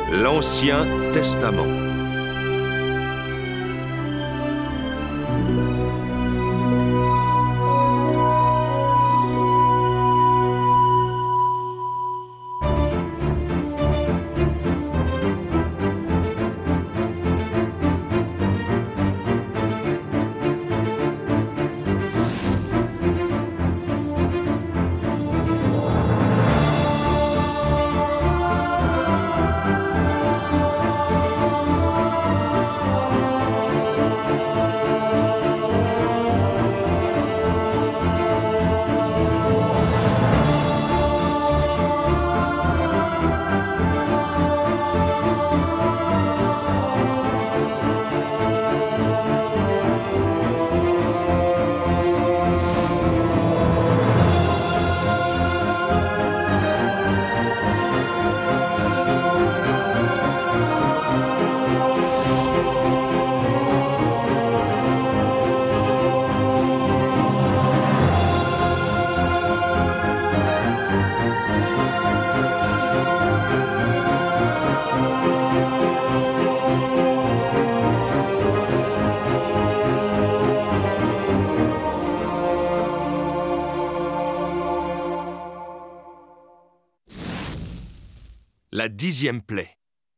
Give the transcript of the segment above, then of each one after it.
L'Ancien Testament. La 10e plaie.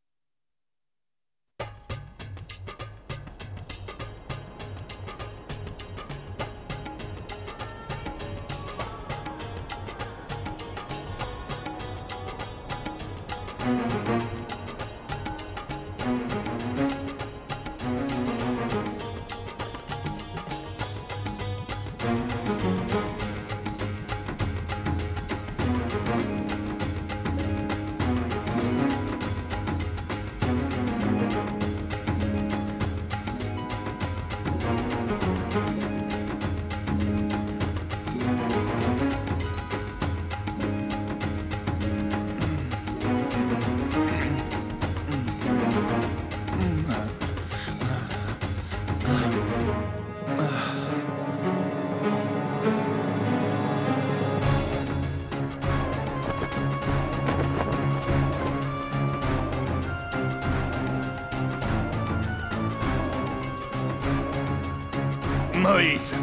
Moïse!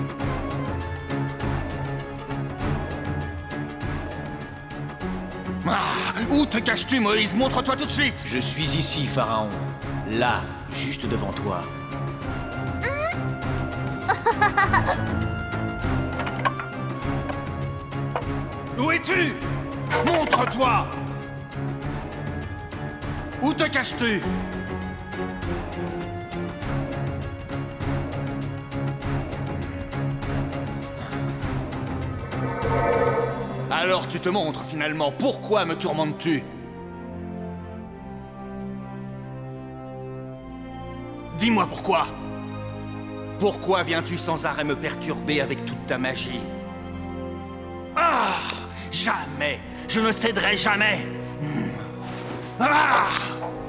Où te caches-tu, Moïse? Montre-toi tout de suite! Je suis ici, Pharaon. Là, juste devant toi. Où es-tu? Montre-toi! Où te caches-tu? Alors tu te montres finalement. Pourquoi me tourmentes-tu? Dis-moi pourquoi. Pourquoi viens-tu sans arrêt me perturber avec toute ta magie? Ah! Jamais! Je ne céderai jamais! Ah!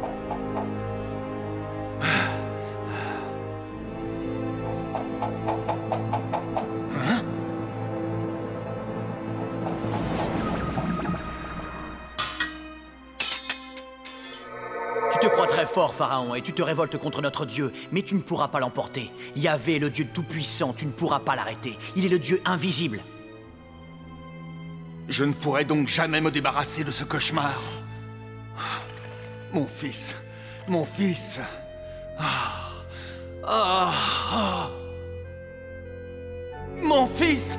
Tu te crois très fort, Pharaon, et tu te révoltes contre notre Dieu, mais tu ne pourras pas l'emporter. Yahvé est le Dieu tout-puissant, tu ne pourras pas l'arrêter. Il est le Dieu invisible. Je ne pourrai donc jamais me débarrasser de ce cauchemar. Mon fils, mon fils. Mon fils.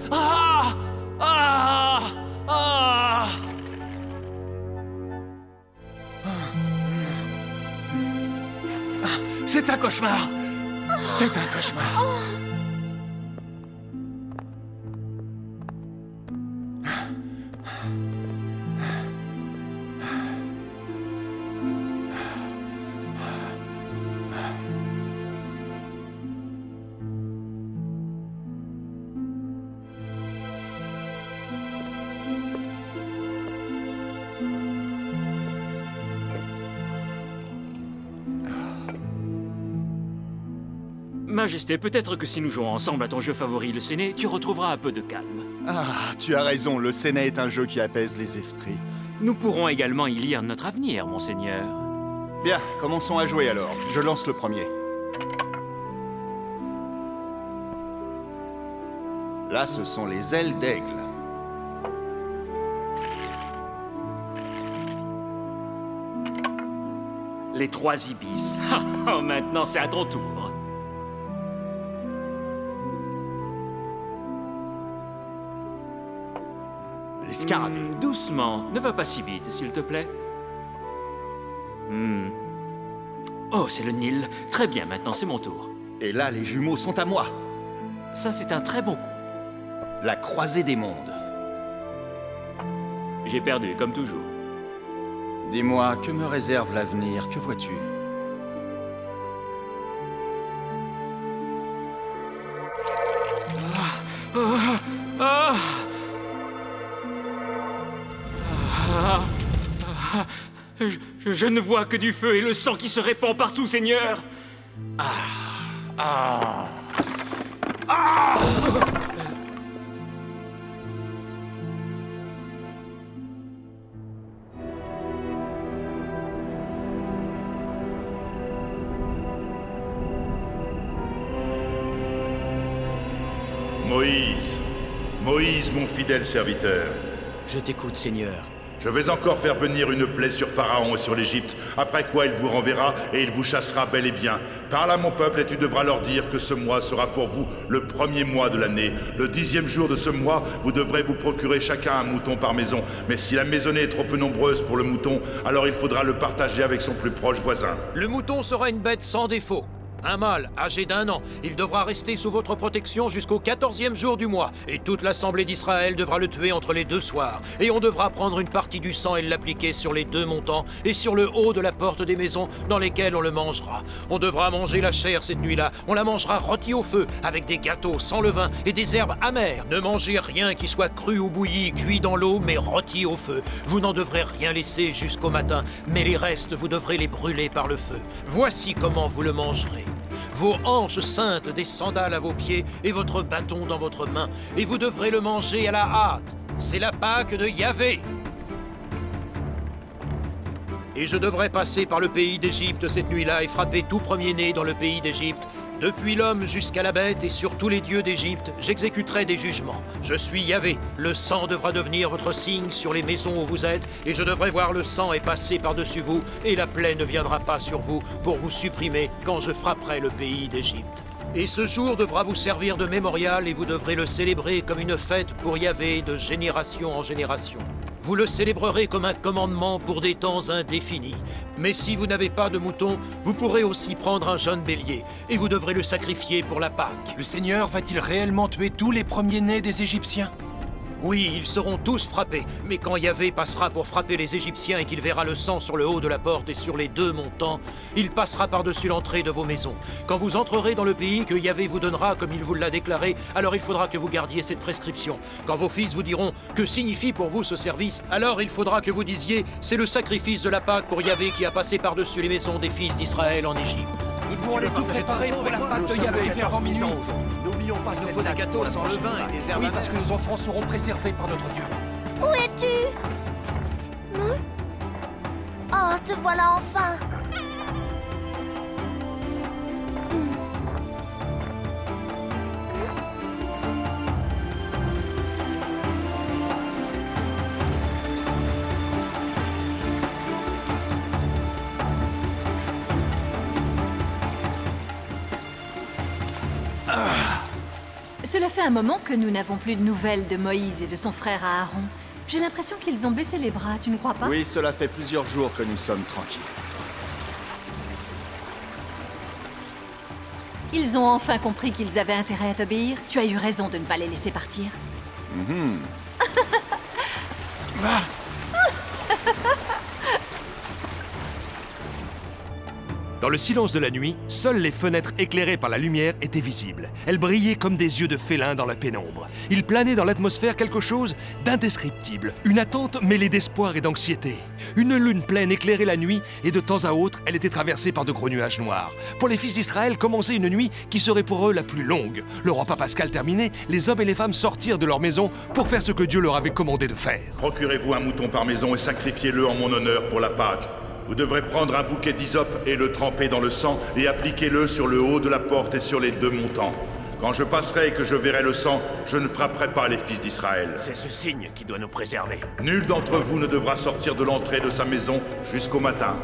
C'est un cauchemar. C'est un cauchemar. Majesté, peut-être que si nous jouons ensemble à ton jeu favori, le Séné, tu retrouveras un peu de calme. Ah, tu as raison, le Séné est un jeu qui apaise les esprits. Nous pourrons également y lire notre avenir, monseigneur. Bien, commençons à jouer alors. Je lance le premier. Là, ce sont les ailes d'aigle. Les 3 ibis. Oh, maintenant, c'est à ton tour. Les scarabées. Doucement, ne va pas si vite, s'il te plaît. Oh, c'est le Nil. Très bien, maintenant c'est mon tour. Et là, les jumeaux sont à moi. Ça, c'est un très bon coup. La croisée des mondes. J'ai perdu, comme toujours. Dis-moi, que me réserve l'avenir? Que vois-tu? Je ne vois que du feu et le sang qui se répand partout, Seigneur. Moïse, mon fidèle serviteur. Je t'écoute, Seigneur. Je vais encore faire venir une plaie sur Pharaon et sur l'Égypte, après quoi il vous renverra et il vous chassera bel et bien. Parle à mon peuple et tu devras leur dire que ce mois sera pour vous le 1er mois de l'année. Le 10e jour de ce mois, vous devrez vous procurer chacun un mouton par maison. Mais si la maisonnée est trop peu nombreuse pour le mouton, alors il faudra le partager avec son plus proche voisin. Le mouton sera une bête sans défaut. Un mâle, âgé d'1 an. Il devra rester sous votre protection jusqu'au 14e jour du mois. Et toute l'assemblée d'Israël devra le tuer entre les 2 soirs. Et on devra prendre une partie du sang et l'appliquer sur les 2 montants et sur le haut de la porte des maisons dans lesquelles on le mangera. On devra manger la chair cette nuit-là. On la mangera rôtie au feu, avec des gâteaux sans levain et des herbes amères. Ne mangez rien qui soit cru ou bouilli, cuit dans l'eau, mais rôti au feu. Vous n'en devrez rien laisser jusqu'au matin, mais les restes, vous devrez les brûler par le feu. Voici comment vous le mangerez. Vos hanches saintes, des sandales à vos pieds et votre bâton dans votre main, et vous devrez le manger à la hâte. C'est la Pâque de Yahvé. Et je devrais passer par le pays d'Égypte cette nuit-là et frapper tout premier-né dans le pays d'Égypte. Depuis l'homme jusqu'à la bête et sur tous les dieux d'Égypte, j'exécuterai des jugements. Je suis Yahvé. Le sang devra devenir votre signe sur les maisons où vous êtes, et je devrai voir le sang et passer par-dessus vous, et la plaie ne viendra pas sur vous pour vous supprimer quand je frapperai le pays d'Égypte. Et ce jour devra vous servir de mémorial et vous devrez le célébrer comme une fête pour Yahvé de génération en génération. Vous le célébrerez comme un commandement pour des temps indéfinis. Mais si vous n'avez pas de mouton, vous pourrez aussi prendre un jeune bélier, et vous devrez le sacrifier pour la Pâque. Le Seigneur va-t-il réellement tuer tous les premiers-nés des Égyptiens? Oui, ils seront tous frappés, mais quand Yahvé passera pour frapper les Égyptiens et qu'il verra le sang sur le haut de la porte et sur les 2 montants, il passera par-dessus l'entrée de vos maisons. Quand vous entrerez dans le pays que Yahvé vous donnera comme il vous l'a déclaré, alors il faudra que vous gardiez cette prescription. Quand vos fils vous diront « Que signifie pour vous ce service ?» alors il faudra que vous disiez « C'est le sacrifice de la Pâque pour Yahvé qui a passé par-dessus les maisons des fils d'Israël en Égypte. » Nous devons aller tout préparer pour la Pâque de Yahvé avant minuit. N'oublions pas cette date gâteaux pour la sans prochaine levain Pâque. et des herbes. Oui, parce que nos enfants seront préservés par notre Dieu. Où es-tu? Oh, te voilà enfin! Cela fait un moment que nous n'avons plus de nouvelles de Moïse et de son frère Aaron. J'ai l'impression qu'ils ont baissé les bras, tu ne crois pas? Oui, cela fait plusieurs jours que nous sommes tranquilles. Ils ont enfin compris qu'ils avaient intérêt à t'obéir. Tu as eu raison de ne pas les laisser partir. Dans le silence de la nuit, seules les fenêtres éclairées par la lumière étaient visibles. Elles brillaient comme des yeux de félin dans la pénombre. Il planait dans l'atmosphère quelque chose d'indescriptible, une attente mêlée d'espoir et d'anxiété. Une lune pleine éclairait la nuit et de temps à autre, elle était traversée par de gros nuages noirs. Pour les fils d'Israël, commençait une nuit qui serait pour eux la plus longue. Le repas pascal terminé, les hommes et les femmes sortirent de leur maison pour faire ce que Dieu leur avait commandé de faire. Procurez-vous un mouton par maison et sacrifiez-le en mon honneur pour la Pâque. Vous devrez prendre un bouquet d'hysope et le tremper dans le sang et appliquez-le sur le haut de la porte et sur les 2 montants. Quand je passerai et que je verrai le sang, je ne frapperai pas les fils d'Israël. C'est ce signe qui doit nous préserver. Nul d'entre vous ne devra sortir de l'entrée de sa maison jusqu'au matin.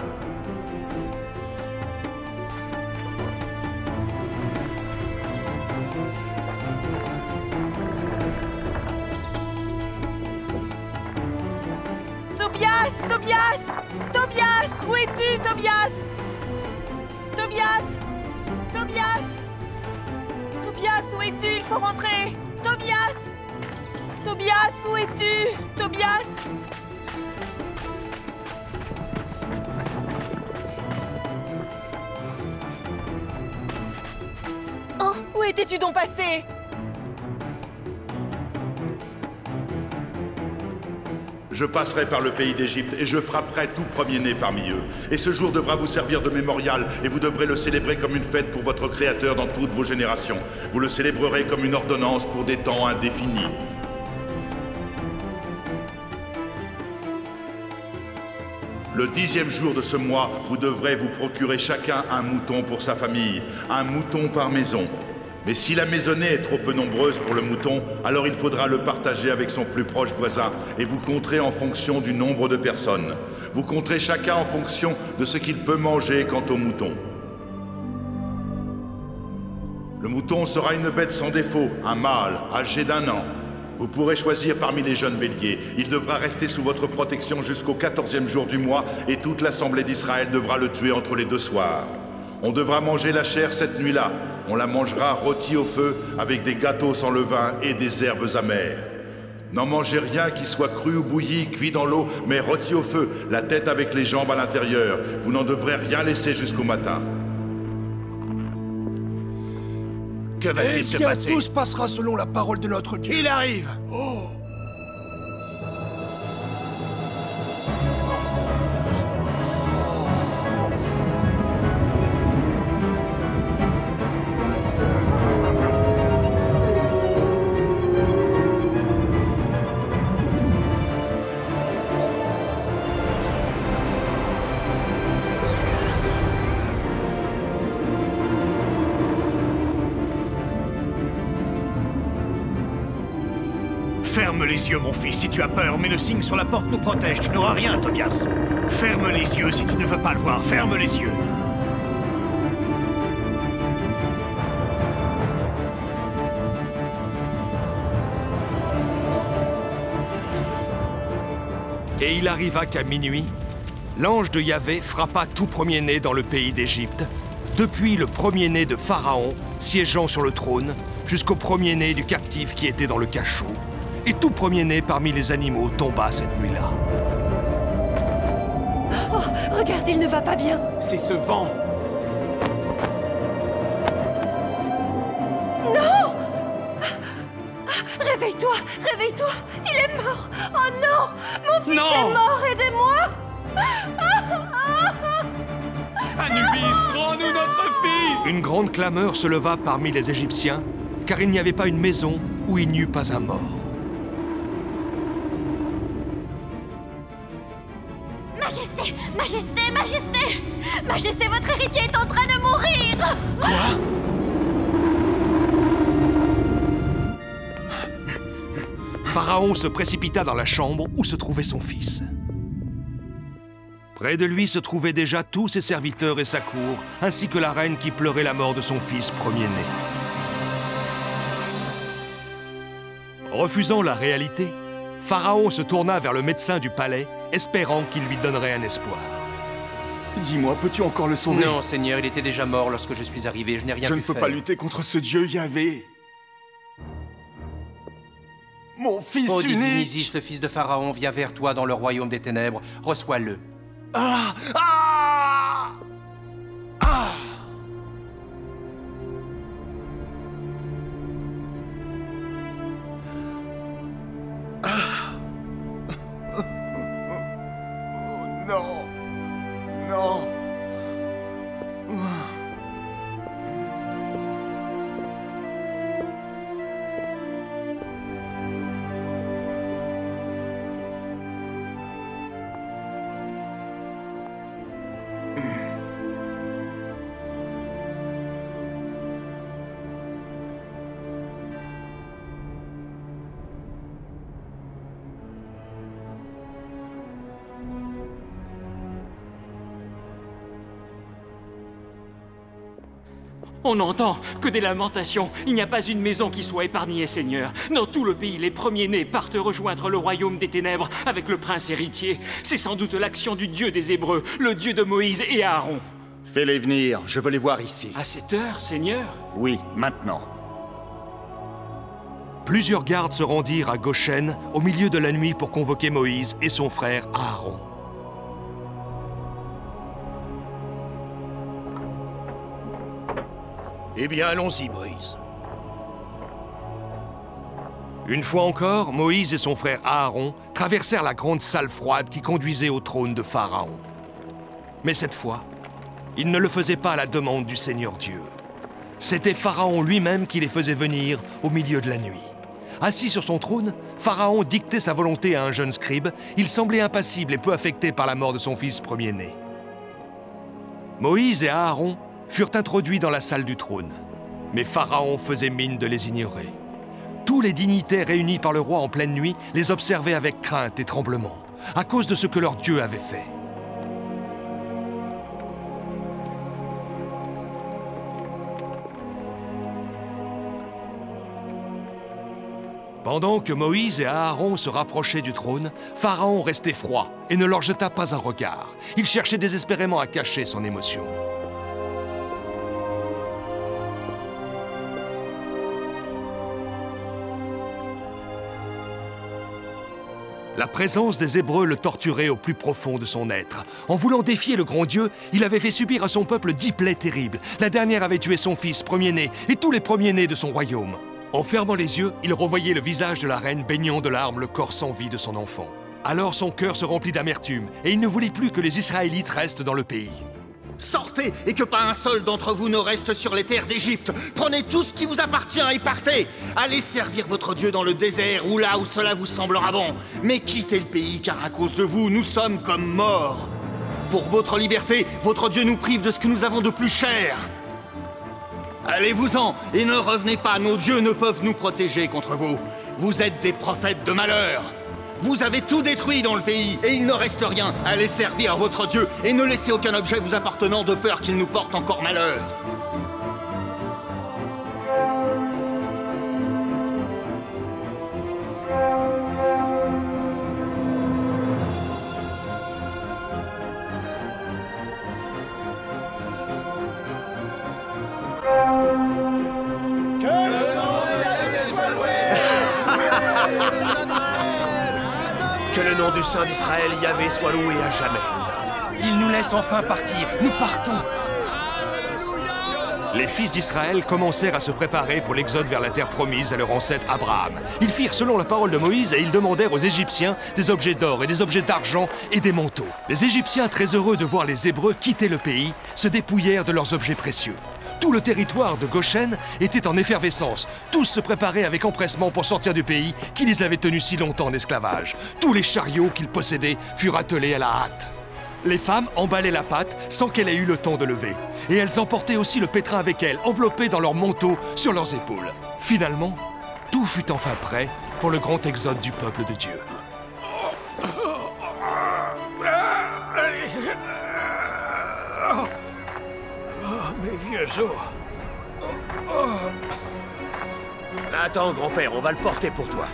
Tobias! Tobias! Tobias! Où es-tu, Tobias? Tobias! Tobias! Tobias, où es-tu? Il faut rentrer! Tobias! Tobias, où es-tu? Tobias! Oh, où étais-tu donc passé? Je passerai par le pays d'Égypte et je frapperai tout premier-né parmi eux. Et ce jour devra vous servir de mémorial et vous devrez le célébrer comme une fête pour votre Créateur dans toutes vos générations. Vous le célébrerez comme une ordonnance pour des temps indéfinis. Le 10e jour de ce mois, vous devrez vous procurer chacun un mouton pour sa famille, un mouton par maison. Mais si la maisonnée est trop peu nombreuse pour le mouton, alors il faudra le partager avec son plus proche voisin et vous compterez en fonction du nombre de personnes. Vous compterez chacun en fonction de ce qu'il peut manger quant au mouton. Le mouton sera une bête sans défaut, un mâle, âgé d'1 an. Vous pourrez choisir parmi les jeunes béliers. Il devra rester sous votre protection jusqu'au 14e jour du mois et toute l'assemblée d'Israël devra le tuer entre les 2 soirs. On devra manger la chair cette nuit-là. On la mangera rôtie au feu avec des gâteaux sans levain et des herbes amères. N'en mangez rien qui soit cru ou bouilli, cuit dans l'eau, mais rôti au feu, la tête avec les jambes à l'intérieur. Vous n'en devrez rien laisser jusqu'au matin. Que va-t-il se passer? Tout se passera selon la parole de notre Dieu. Il arrive! Oh! Ferme les yeux, mon fils, si tu as peur, mais le signe sur la porte nous protège. Tu n'auras rien, Tobias. Ferme les yeux si tu ne veux pas le voir. Ferme les yeux. Et il arriva qu'à minuit, l'ange de Yahvé frappa tout premier-né dans le pays d'Égypte, depuis le premier-né de Pharaon, siégeant sur le trône, jusqu'au premier-né du captif qui était dans le cachot. Et tout premier-né parmi les animaux tomba cette nuit-là. Oh, regarde, il ne va pas bien. C'est ce vent. Non! Réveille-toi, réveille-toi. Il est mort. Oh non! Mon fils est mort, aidez-moi! Anubis, rends-nous notre fils! Une grande clameur se leva parmi les Égyptiens, car il n'y avait pas une maison où il n'y eût pas un mort. Majesté, Majesté, Majesté! Majesté, votre héritier est en train de mourir! Quoi? Pharaon se précipita dans la chambre où se trouvait son fils. Près de lui se trouvaient déjà tous ses serviteurs et sa cour, ainsi que la reine qui pleurait la mort de son fils premier-né. Refusant la réalité, Pharaon se tourna vers le médecin du palais, espérant qu'il lui donnerait un espoir. Dis-moi, peux-tu encore le sauver? Non, Seigneur, il était déjà mort lorsque je suis arrivé. Je n'ai rien pu faire. Je ne peux pas lutter contre ce dieu Yahvé. Mon fils unique! unique! Isis, le fils de Pharaon, vient vers toi dans le royaume des ténèbres. Reçois-le. Ah! Ah! Ah! Non! Non! On n'entend que des lamentations. Il n'y a pas une maison qui soit épargnée, Seigneur. Dans tout le pays, les premiers-nés partent rejoindre le royaume des ténèbres avec le prince héritier. C'est sans doute l'action du Dieu des Hébreux, le Dieu de Moïse et Aaron. Fais-les venir, je veux les voir ici. À cette heure, Seigneur? Oui, maintenant. Plusieurs gardes se rendirent à Goshen au milieu de la nuit pour convoquer Moïse et son frère Aaron. Eh bien, allons-y, Moïse. Une fois encore, Moïse et son frère Aaron traversèrent la grande salle froide qui conduisait au trône de Pharaon. Mais cette fois, ils ne le faisaient pas à la demande du Seigneur Dieu. C'était Pharaon lui-même qui les faisait venir au milieu de la nuit. Assis sur son trône, Pharaon dictait sa volonté à un jeune scribe. Il semblait impassible et peu affecté par la mort de son fils premier-né. Moïse et Aaron furent introduits dans la salle du trône. Mais Pharaon faisait mine de les ignorer. Tous les dignitaires réunis par le roi en pleine nuit les observaient avec crainte et tremblement, à cause de ce que leur Dieu avait fait. Pendant que Moïse et Aaron se rapprochaient du trône, Pharaon restait froid et ne leur jeta pas un regard. Il cherchait désespérément à cacher son émotion. La présence des Hébreux le torturait au plus profond de son être. En voulant défier le grand Dieu, il avait fait subir à son peuple 10 plaies terribles. La dernière avait tué son fils premier-né et tous les premiers-nés de son royaume. En fermant les yeux, il revoyait le visage de la reine baignant de larmes le corps sans vie de son enfant. Alors son cœur se remplit d'amertume et il ne voulait plus que les Israélites restent dans le pays. Sortez et que pas un seul d'entre vous ne reste sur les terres d'Égypte. Prenez tout ce qui vous appartient et partez. Allez servir votre Dieu dans le désert ou là où cela vous semblera bon. Mais quittez le pays car à cause de vous, nous sommes comme morts. Pour votre liberté, votre Dieu nous prive de ce que nous avons de plus cher. Allez-vous-en et ne revenez pas, nos dieux ne peuvent nous protéger contre vous. Vous êtes des prophètes de malheur. Vous avez tout détruit dans le pays et il ne reste rien. Allez servir votre Dieu et ne laissez aucun objet vous appartenant de peur qu'il nous porte encore malheur. Que le nom du Saint d'Israël, Yahvé, soit loué à jamais. Il nous laisse enfin partir. Nous partons. Les fils d'Israël commencèrent à se préparer pour l'exode vers la terre promise à leur ancêtre Abraham. Ils firent selon la parole de Moïse et ils demandèrent aux Égyptiens des objets d'or et des objets d'argent et des manteaux. Les Égyptiens, très heureux de voir les Hébreux quitter le pays, se dépouillèrent de leurs objets précieux. Tout le territoire de Goshen était en effervescence. Tous se préparaient avec empressement pour sortir du pays qui les avait tenus si longtemps en esclavage. Tous les chariots qu'ils possédaient furent attelés à la hâte. Les femmes emballaient la pâte sans qu'elle ait eu le temps de lever. Et elles emportaient aussi le pétrin avec elles, enveloppé dans leurs manteaux sur leurs épaules. Finalement, tout fut enfin prêt pour le grand exode du peuple de Dieu. Mes vieux os. Attends, grand-père, on va le porter pour toi.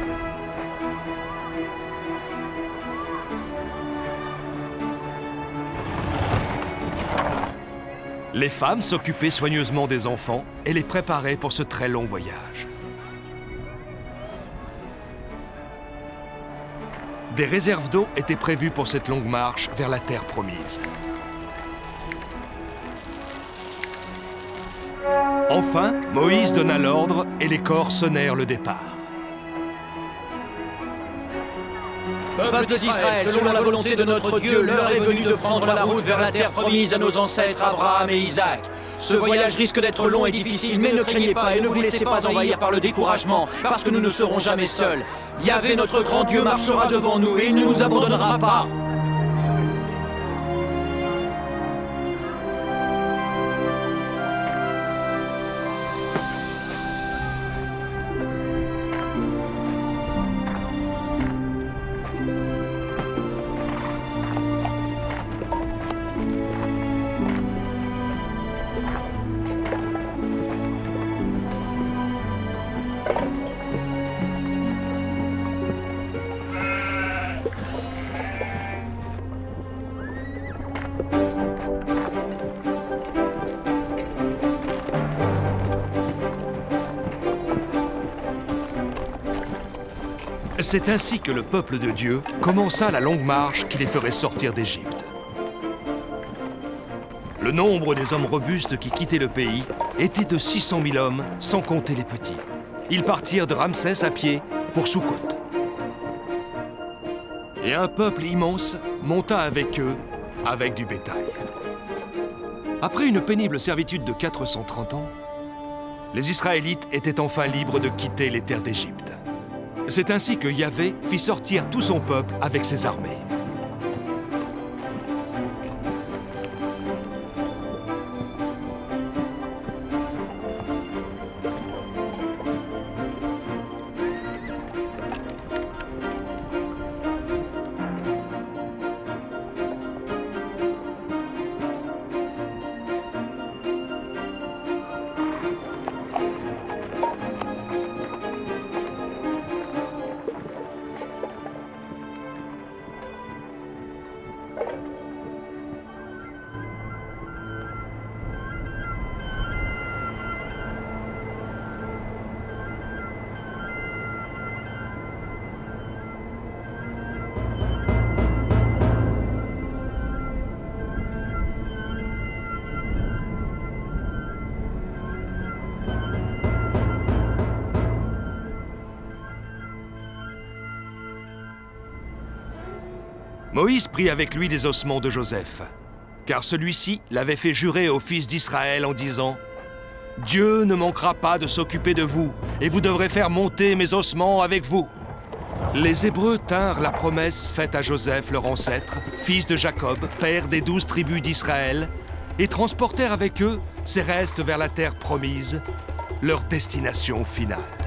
Les femmes s'occupaient soigneusement des enfants et les préparaient pour ce très long voyage. Des réserves d'eau étaient prévues pour cette longue marche vers la terre promise. Enfin, Moïse donna l'ordre et les corps sonnèrent le départ. Peuple d'Israël, selon la volonté de notre Dieu, l'heure est venue de prendre la route vers la terre promise à nos ancêtres Abraham et Isaac. Ce voyage risque d'être long et difficile, mais ne craignez pas et ne vous laissez pas envahir par le découragement, parce que nous ne serons jamais seuls. Yahvé, notre grand Dieu, marchera devant nous et il ne nous abandonnera pas. C'est ainsi que le peuple de Dieu commença la longue marche qui les ferait sortir d'Égypte. Le nombre des hommes robustes qui quittaient le pays était de 600 000 hommes, sans compter les petits. Ils partirent de Ramsès à pied pour Soukhot. Et un peuple immense monta avec eux, avec du bétail. Après une pénible servitude de 430 ans, les Israélites étaient enfin libres de quitter les terres d'Égypte. C'est ainsi que Yahvé fit sortir tout son peuple avec ses armées. Moïse prit avec lui les ossements de Joseph, car celui-ci l'avait fait jurer aux fils d'Israël en disant « Dieu ne manquera pas de s'occuper de vous, et vous devrez faire monter mes ossements avec vous. » Les Hébreux tinrent la promesse faite à Joseph, leur ancêtre, fils de Jacob, père des 12 tribus d'Israël, et transportèrent avec eux ces restes vers la terre promise, leur destination finale.